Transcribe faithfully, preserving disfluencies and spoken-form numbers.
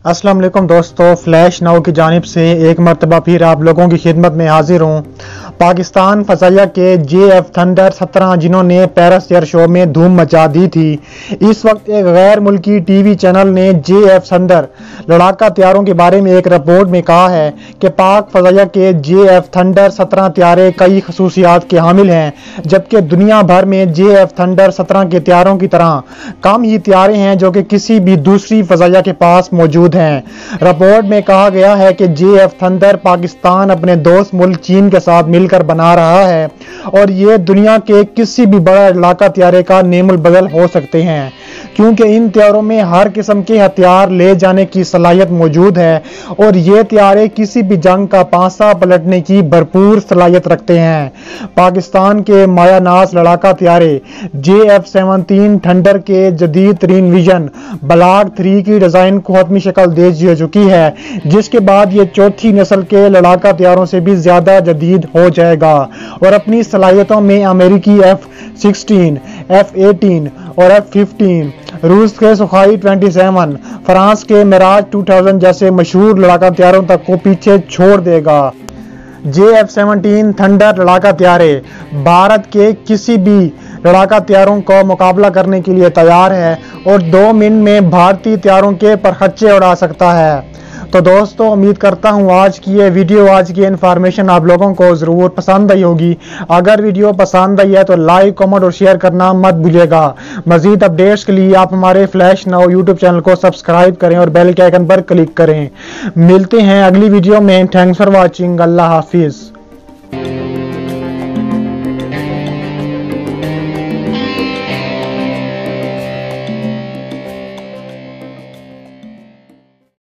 अस्सलाम वालेकुम दोस्तों, फ्लैश नाउ की जानिब से एक मरतबा फिर आप लोगों की खिदमत में हाजिर हूँ। पाकिस्तान फ़ज़ाइया के जे एफ थंडर सत्रह जिन्होंने पेरिस एयर शो में धूम मचा दी थी, इस वक्त एक गैर मुल्की टीवी चैनल ने जे एफ थंडर लड़ाका तैयारों के बारे में एक रिपोर्ट में कहा है कि पाक फ़ज़ाइया के जे एफ थंडर सत्रह तैयारे कई खसूसियात के हामिल हैं, जबकि दुनिया भर में जे एफ थंडर सत्रह के तैयारों की तरह कम ही तैयारे हैं जो कि किसी भी दूसरी फ़ज़ाइया के पास मौजूद हैं। रिपोर्ट में कहा गया है कि जे एफ थंडर पाकिस्तान अपने दोस्त मुल्क चीन के साथ मिलकर बना रहा है और ये दुनिया के किसी भी बड़ा इलाका तैयारे का नेमुल बदल हो सकते हैं, क्योंकि इन तैयारों में हर किस्म के हथियार ले जाने की सलाहियत मौजूद है और ये तैयारे किसी भी जंग का पांसा पलटने की भरपूर सलाहियत रखते हैं। पाकिस्तान के मायानाज लड़ाका तैयारे जे एफ सेवनटीन थंडर के जदीद तरीन विजन ब्लॉक थ्री की डिजाइन को हतमी शक्ल दे चुकी है, जिसके बाद ये चौथी नस्ल के लड़ाका तैयारों से भी ज्यादा जदीद हो जाएगा और अपनी सलाहियतों में अमेरिकी एफ सिक्सटीन, एफ एटीन और एफ फिफ्टीन, रूस के सुखाई सत्ताईस, फ्रांस के मिराज दो हज़ार जैसे मशहूर लड़ाका तैयारों तक को पीछे छोड़ देगा। जे एफ सेवनटीन थंडर लड़ाका तैयारे भारत के किसी भी लड़ाका तैयारों का मुकाबला करने के लिए तैयार है और दो मिनट में भारतीय तैयारों के परखच्चे उड़ा सकता है। तो दोस्तों, उम्मीद करता हूँ आज की ये वीडियो, आज की इन्फॉर्मेशन आप लोगों को ज़रूर पसंद आई होगी। अगर वीडियो पसंद आई है तो लाइक, कमेंट और शेयर करना मत भूलिएगा। मजीद अपडेट्स के लिए आप हमारे फ्लैश नाउ यूट्यूब चैनल को सब्सक्राइब करें और बेल के आइकन पर क्लिक करें। मिलते हैं अगली वीडियो में। Thanks for watching. अल्लाह हाफिज़।